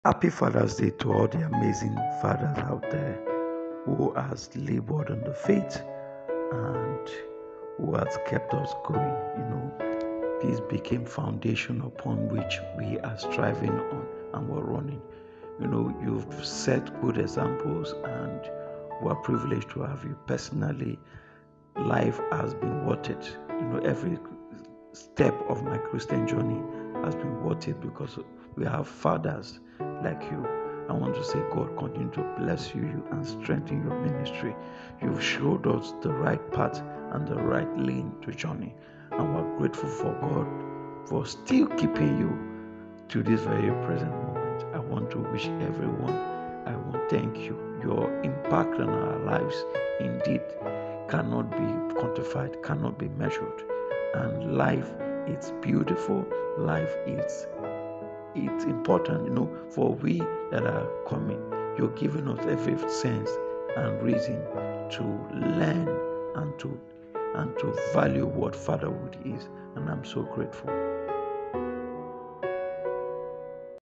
Happy Father's Day to all the amazing fathers out there who has labored on the faith and who has kept us going. This became foundation upon which we are striving on and we're running. You've set good examples and we're privileged to have you personally. Life has been worth it. Every step of my Christian journey has been worth it because we have fathers like you. I want to say God continue to bless you and strengthen your ministry. You've showed us the right path and the right lane to journey. And we're grateful for God for still keeping you to this very present moment. I want to wish everyone, I want to thank you. Your impact on our lives indeed cannot be quantified, cannot be measured. And life is beautiful. Life is it's important, for we that are coming. You're giving us every sense and reason to learn and to value what fatherhood is. And I'm so grateful.